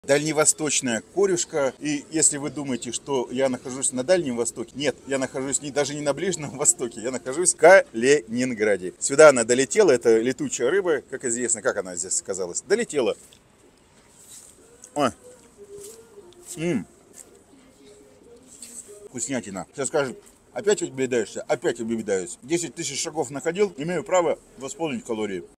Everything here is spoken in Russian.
Дальневосточная корюшка. И если вы думаете, что я нахожусь на Дальнем Востоке, нет, я нахожусь даже не на Ближнем Востоке, я нахожусь в Калининграде. Сюда она долетела, это летучая рыба, как известно, как она здесь оказалась. Долетела. Ой. Вкуснятина. Сейчас скажут, опять убедаешься? Опять убедаюсь. 10 тысяч шагов находил, имею право восполнить калории.